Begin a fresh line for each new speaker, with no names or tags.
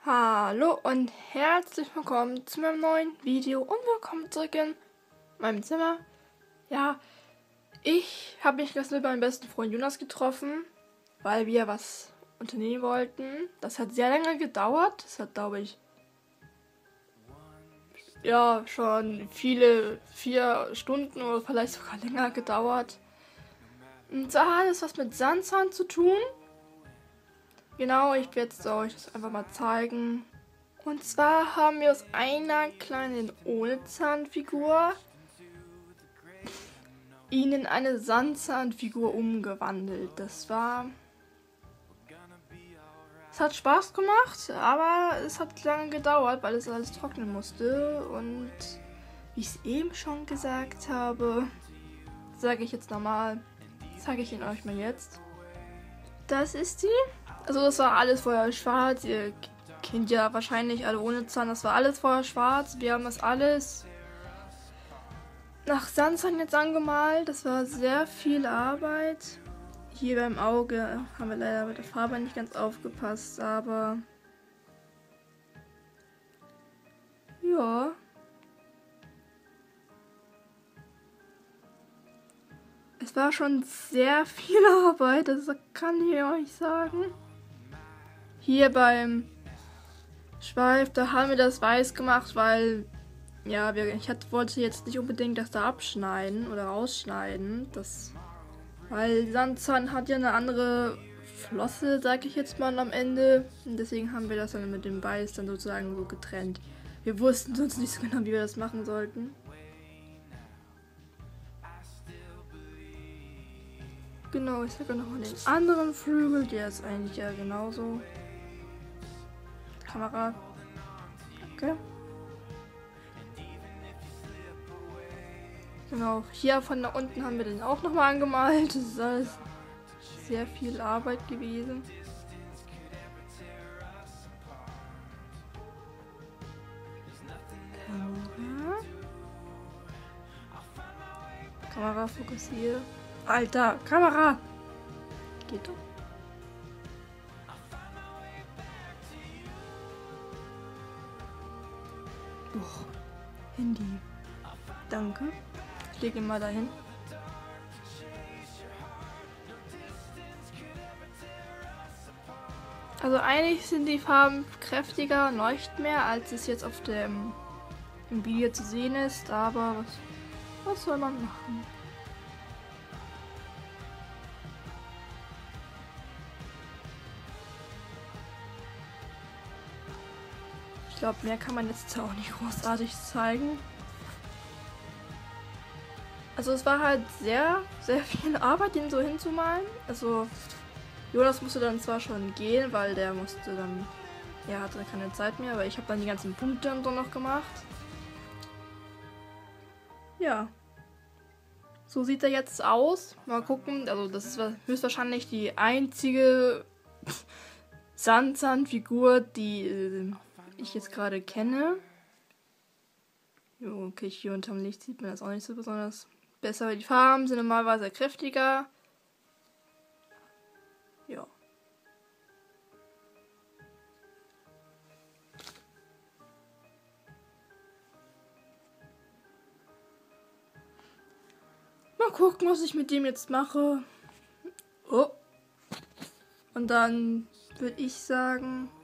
Hallo und herzlich willkommen zu meinem neuen Video und willkommen zurück in meinem Zimmer. Ja, ich habe mich gestern mit meinem besten Freund Jonas getroffen, weil wir was unternehmen wollten. Das hat sehr lange gedauert. Das hat, glaube ich, ja, schon 4 Stunden oder vielleicht sogar länger gedauert. Und zwar hat es was mit Sandsand zu tun. Genau, ich werde es euch das einfach mal zeigen. Und zwar haben wir aus einer kleinen Ohne-Zahn-Figur ihn in eine Sandsand-Figur umgewandelt. Es hat Spaß gemacht, aber es hat lange gedauert, weil es alles trocknen musste. Und wie ich es eben schon gesagt habe, sage ich jetzt nochmal, zeige ich ihn euch mal jetzt. Das ist sie. Also das war alles vorher schwarz. Ihr kennt ja wahrscheinlich alle ohne Zahn. Das war alles vorher schwarz. Wir haben das alles nach Sandsand jetzt angemalt. Das war sehr viel Arbeit. Hier beim Auge haben wir leider mit der Farbe nicht ganz aufgepasst. Aber ja. Es war schon sehr viel Arbeit. Das kann ich euch sagen. Hier beim Schweif, da haben wir das weiß gemacht, weil ja, wollte jetzt nicht unbedingt das da abschneiden oder rausschneiden. Weil Sandsand hat ja eine andere Flosse, sag ich jetzt mal am Ende. Und deswegen haben wir das dann mit dem Weiß dann sozusagen so getrennt. Wir wussten sonst nicht so genau, wie wir das machen sollten. Genau, ich sage nochmal den anderen Flügel, der ist eigentlich ja genauso. Kamera. Okay. Genau, hier von da unten haben wir den auch nochmal angemalt. Das ist alles sehr viel Arbeit gewesen. Kamera fokussiert. Alter, Kamera! Geht doch. Oh, Handy. Danke. Ich lege ihn mal dahin. Also eigentlich sind die Farben kräftiger, leuchten mehr, als es jetzt auf im Video zu sehen ist. Aber was soll man machen? Ich glaube, mehr kann man jetzt auch nicht großartig zeigen. Also es war halt sehr, sehr viel Arbeit, den so hinzumalen. Also Jonas musste dann zwar schon gehen, weil der musste dann, er hatte keine Zeit mehr, aber ich habe dann die ganzen Punkte und so noch gemacht. Ja. So sieht er jetzt aus. Mal gucken. Also das ist höchstwahrscheinlich die einzige Sandsand-Figur, die ich jetzt gerade kenne. Jo, okay, hier unterm Licht sieht man das auch nicht so besonders besser. Die Farben sind normalerweise kräftiger. Ja. Mal gucken, was ich mit dem jetzt mache. Oh. Und dann würde ich sagen,